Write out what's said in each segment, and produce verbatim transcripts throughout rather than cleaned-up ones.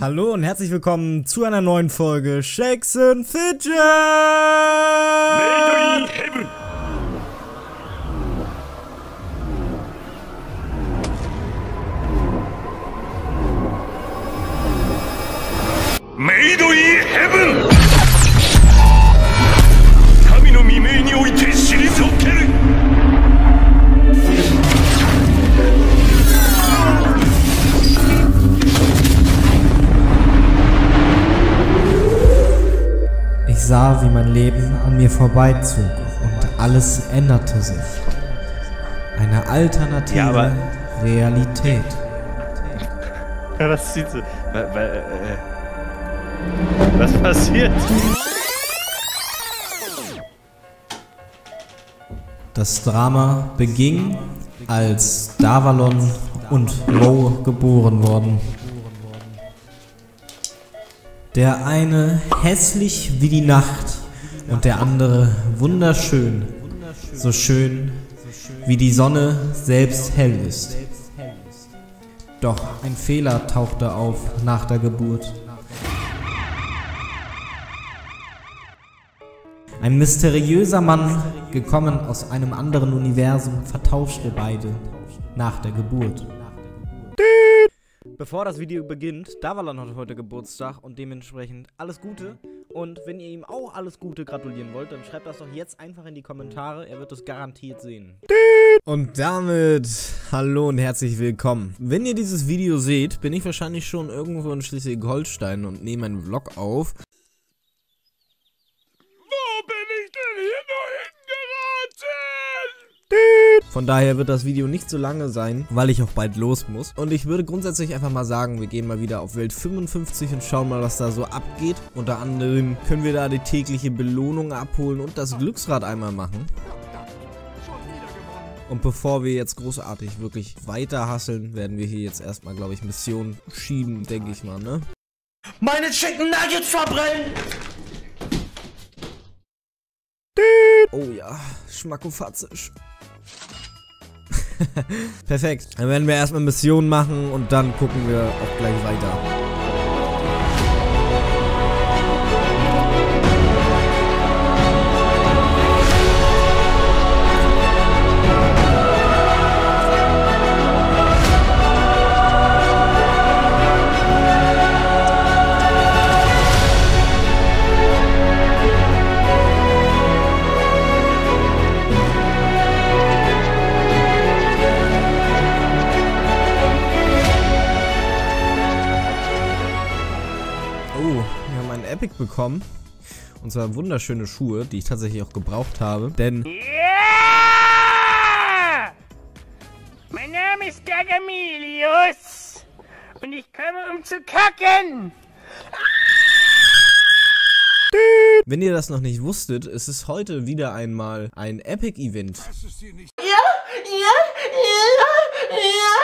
Hallo und herzlich willkommen zu einer neuen Folge Shakes and Fidget! Made in Heaven! Made in Heaven! Kami no mimei ni oite shirizokeru! Ich sah, wie mein Leben an mir vorbeizog und alles änderte sich. Eine alternative Ja, aber Realität. Ja, was sieht so? Weil, weil, äh, was passiert? Das Drama beging, als Davalon und Mo geboren wurden. Der eine hässlich wie die Nacht und der andere wunderschön, so schön wie die Sonne selbst hell ist. Doch ein Fehler tauchte auf nach der Geburt. Ein mysteriöser Mann, gekommen aus einem anderen Universum, vertauschte beide nach der Geburt. Bevor das Video beginnt, Davalon hat heute Geburtstag und dementsprechend alles Gute. Und wenn ihr ihm auch alles Gute gratulieren wollt, dann schreibt das doch jetzt einfach in die Kommentare. Er wird es garantiert sehen. Und damit hallo und herzlich willkommen. Wenn ihr dieses Video seht, bin ich wahrscheinlich schon irgendwo in Schleswig-Holstein und nehme einen Vlog auf. Wo bin ich denn hier nur hingeraten? Von daher wird das Video nicht so lange sein, weil ich auch bald los muss. Und ich würde grundsätzlich einfach mal sagen, wir gehen mal wieder auf Welt fünfundfünfzig und schauen mal, was da so abgeht. Unter anderem können wir da die tägliche Belohnung abholen und das Glücksrad einmal machen. Und bevor wir jetzt großartig wirklich weiter hasseln, werden wir hier jetzt erstmal, glaube ich, Missionen schieben, denke ich mal, ne? Meine Chicken Nuggets verbrennen! Oh ja, schmackofatzisch. Perfekt. Dann werden wir erstmal Missionen machen und dann gucken wir auch gleich weiter. Epic bekommen, und zwar wunderschöne Schuhe, die ich tatsächlich auch gebraucht habe, denn ja! Mein Name ist Gargamelius und ich komme, um zu kacken! Wenn ihr das noch nicht wusstet, es ist heute wieder einmal ein Epic-Event. Ja, ja, ja, ja!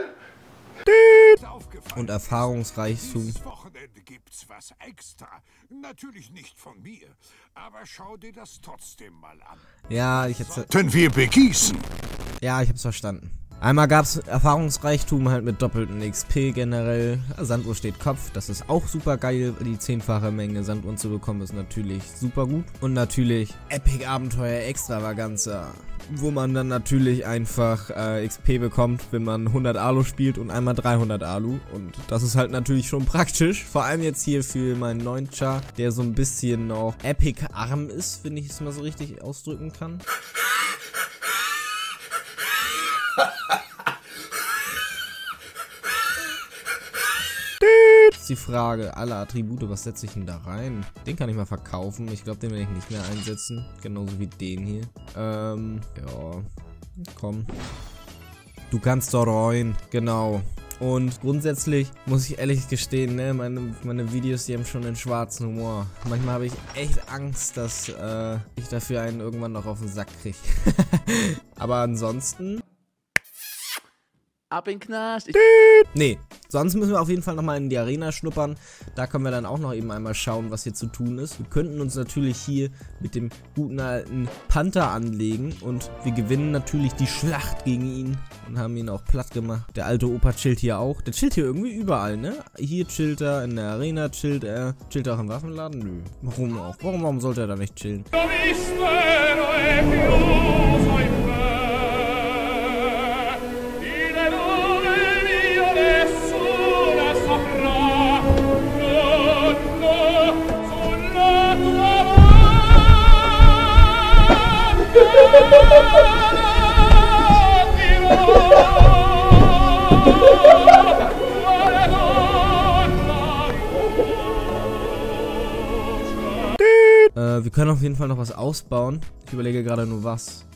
Und Erfahrungsreichtum. Dieses Wochenende gibt's was extra. Natürlich nicht von mir, aber schau dir das trotzdem mal an. Ja, ich hab's, Denn wir begießen. ja, ich hab's verstanden. Einmal gab's Erfahrungsreichtum halt mit doppelten X P generell. Sanduhr steht Kopf, das ist auch super geil. Die zehnfache Menge Sanduhren zu bekommen ist natürlich super gut. Und natürlich Epic Abenteuer Extravaganza, wo man dann natürlich einfach äh, X P bekommt, wenn man hundert Alu spielt und einmal dreihundert Alu. Und das ist halt natürlich schon praktisch. Vor allem jetzt hier für meinen neuen Char, der so ein bisschen noch Epic-arm ist, wenn ich es mal so richtig ausdrücken kann. Ist die Frage, alle Attribute, was setze ich denn da rein? Den kann ich mal verkaufen. Ich glaube, den werde ich nicht mehr einsetzen. Genauso wie den hier. Ähm, ja. Komm. Du kannst da rein. Genau. Und grundsätzlich muss ich ehrlich gestehen, ne, meine, meine Videos, die haben schon einen schwarzen Humor. Manchmal habe ich echt Angst, dass äh, ich dafür einen irgendwann noch auf den Sack kriege. Aber ansonsten... Ab in den Knast. Ich Nee, sonst müssen wir auf jeden Fall nochmal in die Arena schnuppern. Da können wir dann auch noch eben einmal schauen, was hier zu tun ist. Wir könnten uns natürlich hier mit dem guten alten Panther anlegen. Und wir gewinnen natürlich die Schlacht gegen ihn und haben ihn auch platt gemacht. Der alte Opa chillt hier auch. Der chillt hier irgendwie überall, ne? Hier chillt er, in der Arena chillt er. Chillt er auch im Waffenladen? Nö. Warum auch? Warum, warum sollte er da nicht chillen? Äh, wir können auf jeden Fall noch was ausbauen. Ich überlege gerade nur was.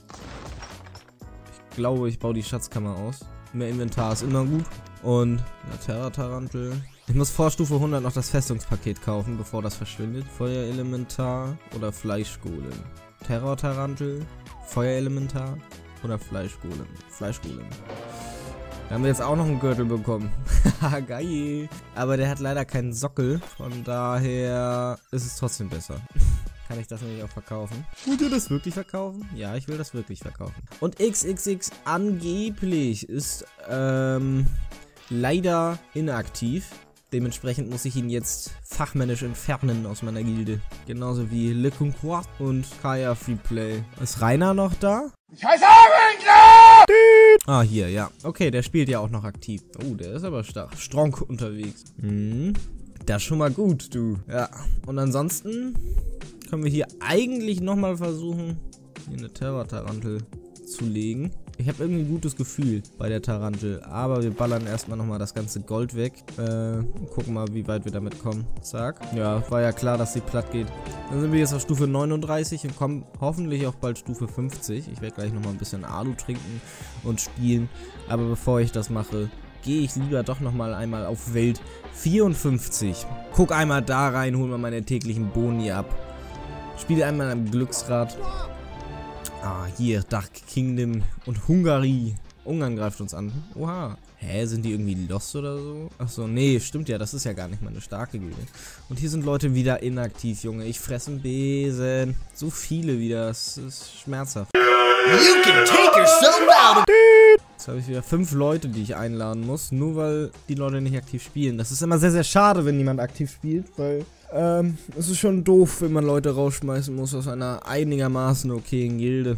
Ich glaube, ich baue die Schatzkammer aus. Mehr Inventar ist immer gut. Und ja, Terra-Tarantel. Ich muss vor Stufe hundert noch das Festungspaket kaufen, bevor das verschwindet. Feuerelementar oder Fleischgolem. Terra-Tarantel, Feuerelementar oder Fleischgolem. Fleischgolem. Da haben wir jetzt auch noch einen Gürtel bekommen. Haha, geil. Aber der hat leider keinen Sockel. Von daher ist es trotzdem besser. Kann ich das nämlich auch verkaufen? Wollt ihr das wirklich verkaufen? Ja, ich will das wirklich verkaufen. Und X X X angeblich ist ähm, leider inaktiv. Dementsprechend muss ich ihn jetzt fachmännisch entfernen aus meiner Gilde. Genauso wie Le Concours und Kaya Freeplay. Ist Rainer noch da? Ich heiße Ravenclaw! Ah, hier, ja. Okay, der spielt ja auch noch aktiv. Oh, der ist aber stark. Strong unterwegs. Mhm. Das ist schon mal gut, du. Ja. Und ansonsten können wir hier eigentlich nochmal versuchen, hier eine Terra-Tarantel zu legen. Ich habe irgendwie ein gutes Gefühl bei der Tarantel, aber wir ballern erstmal nochmal das ganze Gold weg. Äh, und gucken mal, wie weit wir damit kommen. Zack. Ja, war ja klar, dass sie platt geht. Dann sind wir jetzt auf Stufe neununddreißig und kommen hoffentlich auch bald Stufe fünfzig. Ich werde gleich nochmal ein bisschen Alu trinken und spielen. Aber bevor ich das mache, gehe ich lieber doch nochmal einmal auf Welt vierundfünfzig. Guck einmal da rein, hol mal meine täglichen Boni ab. Spiele einmal am Glücksrad. Ah, hier, Dark Kingdom und Hungary. Ungarn greift uns an. Oha. Hä, sind die irgendwie lost oder so? Achso, nee, stimmt ja, das ist ja gar nicht mal eine starke Gilde. Und hier sind Leute wieder inaktiv, Junge. Ich fresse einen Besen. So viele wieder, das ist schmerzhaft. You can take yourself out. Jetzt habe ich wieder fünf Leute, die ich einladen muss, nur weil die Leute nicht aktiv spielen. Das ist immer sehr, sehr schade, wenn niemand aktiv spielt, weil ähm, es ist schon doof, wenn man Leute rausschmeißen muss aus einer einigermaßen okayen Gilde.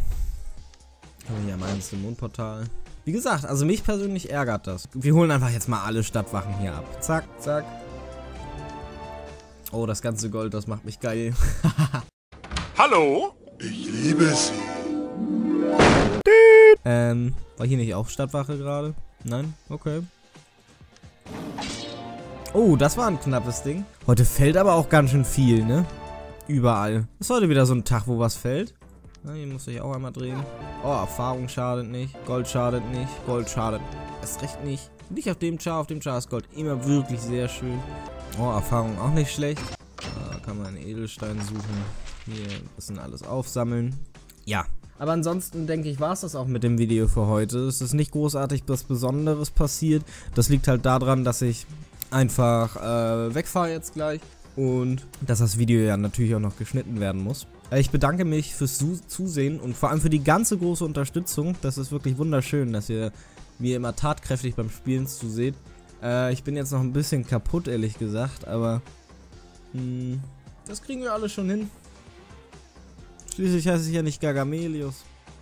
Ja, meins im Mondportal. Wie gesagt, also mich persönlich ärgert das. Wir holen einfach jetzt mal alle Stadtwachen hier ab. Zack, zack. Oh, das ganze Gold, das macht mich geil. Hallo? Ich liebe sie. Ähm, war hier nicht auch Stadtwache gerade? Nein? Okay. Oh, das war ein knappes Ding. Heute fällt aber auch ganz schön viel, ne? Überall. Ist heute wieder so ein Tag, wo was fällt. Na, hier muss ich auch einmal drehen. Oh, Erfahrung schadet nicht. Gold schadet nicht. Gold schadet erst recht nicht. Nicht auf dem Char, auf dem Char ist Gold immer wirklich sehr schön. Oh, Erfahrung auch nicht schlecht. Da kann man einen Edelstein suchen. Hier ein bisschen alles aufsammeln. Ja. Aber ansonsten denke ich, war es das auch mit dem Video für heute. Es ist nicht großartig was Besonderes passiert. Das liegt halt daran, dass ich einfach äh, wegfahre jetzt gleich. Und dass das Video ja natürlich auch noch geschnitten werden muss. Ich bedanke mich fürs Zusehen und vor allem für die ganze große Unterstützung. Das ist wirklich wunderschön, dass ihr mir immer tatkräftig beim Spielen zuseht. Äh, ich bin jetzt noch ein bisschen kaputt, ehrlich gesagt, aber mh, das kriegen wir alle schon hin. Schließlich heiße ich ja nicht Gargamelius.